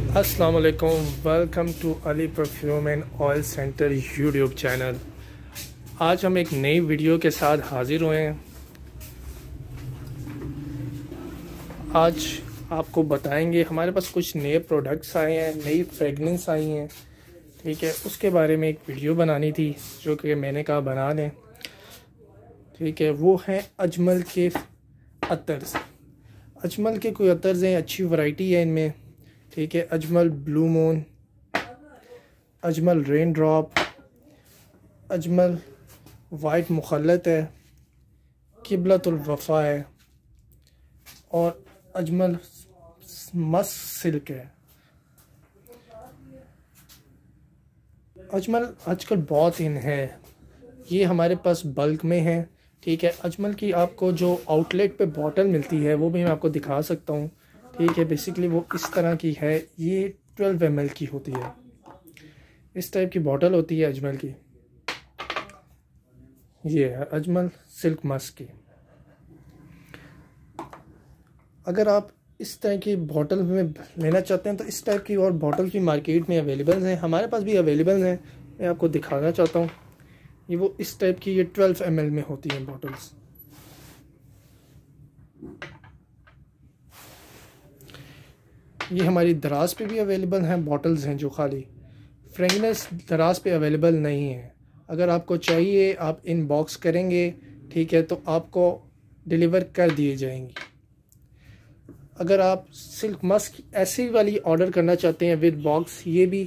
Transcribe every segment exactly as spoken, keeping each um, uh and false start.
अस्सलाम वालेकुम, welcome to Ali perfume and oil centre YouTube channel. आज हम एक नई वीडियो के साथ हाज़िर हुए हैं। आज आपको बताएंगे हमारे पास कुछ नए प्रोडक्ट्स आए हैं, नई फ्रेगनेंस आई हैं, ठीक है। उसके बारे में एक वीडियो बनानी थी जो कि मैंने कहा बना लें, ठीक है। वो हैं अजमल के अतर्स। अजमल के कोई अतर्स हैं, अच्छी वैरायटी है इनमें, ठीक है। Ajmal blue moon, Ajmal rain drop, Ajmal white मुखल्लत है, किबलतुल वफ़ा है और अजमल मस सिल्क है। अजमल आजकल बहुत इन है, ये हमारे पास बल्क में है, ठीक है। अजमल की आपको जो आउटलेट पे बॉटल मिलती है वो भी मैं आपको दिखा सकता हूँ, ठीक है। बेसिकली वो इस तरह की है, ये ट्वेल्व एम एल की होती है, इस टाइप की बॉटल होती है अजमल की। ये है अजमल सिल्क मस्क की। अगर आप इस तरह की बॉटल में लेना चाहते हैं तो इस टाइप की और बॉटल की मार्केट में अवेलेबल हैं, हमारे पास भी अवेलेबल हैं। मैं आपको दिखाना चाहता हूँ, ये वो इस टाइप की, ये ट्वेल्व एम एल में होती हैं बॉटल्स। ये हमारी दराज पे भी अवेलेबल हैं बॉटल्स हैं, जो खाली फ्रेगनेंस दराज पे अवेलेबल नहीं है। अगर आपको चाहिए आप इनबॉक्स करेंगे, ठीक है, तो आपको डिलीवर कर दिए जाएंगी। अगर आप सिल्क मस्क ऐसी वाली ऑर्डर करना चाहते हैं विद बॉक्स, ये भी,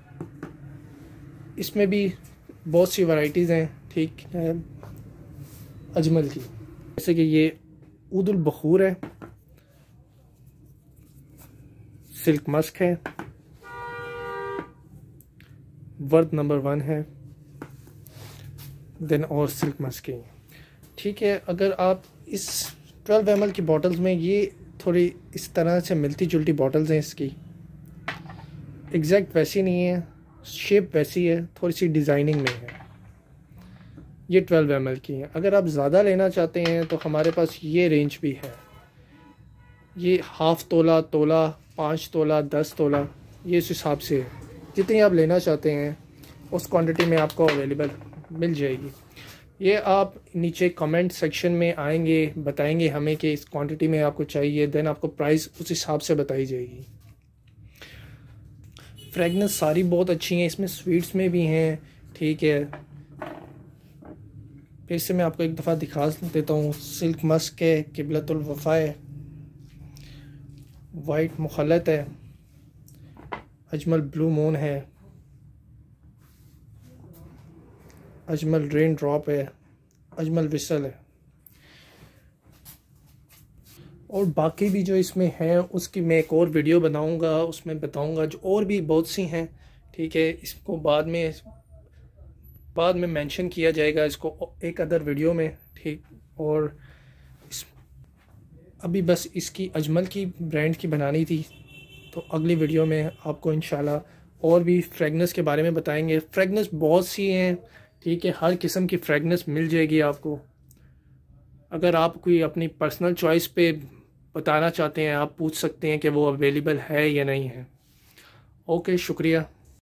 इसमें भी बहुत सी वैरायटीज़ हैं, ठीक है, अजमल की। जैसे कि ये ऊदुल बखूर है, सिल्क मस्क है, वर्द नंबर वन है, देन और सिल्क मस्क है, ठीक है। अगर आप इस ट्वेल्व एम एल की बॉटल्स में, ये थोड़ी इस तरह से मिलती जुलती बॉटल्स हैं, इसकी एग्जैक्ट वैसी नहीं है, शेप वैसी है, थोड़ी सी डिज़ाइनिंग में है। ये ट्वेल्व एम एल की है। अगर आप ज़्यादा लेना चाहते हैं तो हमारे पास ये रेंज भी है, ये हाफ़ तोला, तोला, पाँच तोला, दस तोला, ये इस हिसाब से है। जितनी आप लेना चाहते हैं उस क्वांटिटी में आपको अवेलेबल मिल जाएगी। ये आप नीचे कमेंट सेक्शन में आएंगे, बताएंगे हमें कि इस क्वांटिटी में आपको चाहिए, देन आपको प्राइस उस हिसाब से बताई जाएगी। फ्रेगनेंस सारी बहुत अच्छी हैं, इसमें स्वीट्स में भी हैं, ठीक है। फिर से मैं आपको एक दफ़ा दिखा देता हूँ। सिल्क मस्क है, किबलतुल वफ़ा है, वाइट मुखल्लत है, अजमल ब्लू मून है, अजमल रेन ड्रॉप है, अजमल विसल है, और बाकी भी जो इसमें हैं उसकी मैं एक और वीडियो बनाऊंगा, उसमें बताऊंगा जो और भी बहुत सी हैं, ठीक है। इसको बाद में बाद में मेंशन किया जाएगा इसको एक अदर वीडियो में, ठीक। और इस अभी बस इसकी अजमल की ब्रांड की बनानी थी, तो अगली वीडियो में आपको इंशाल्लाह और भी फ्रेगनेंस के बारे में बताएंगे। फ्रेगनेंस बहुत सी हैं, ठीक है, हर किस्म की फ्रेगनेंस मिल जाएगी आपको। अगर आप कोई अपनी पर्सनल चॉइस पे बताना चाहते हैं, आप पूछ सकते हैं कि वो अवेलेबल है या नहीं है। ओके, शुक्रिया।